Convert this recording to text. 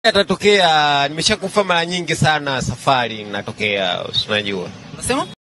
Yatatokea, nimeshakufa mara nyingi sana, safari natokea, unajua. Unasema?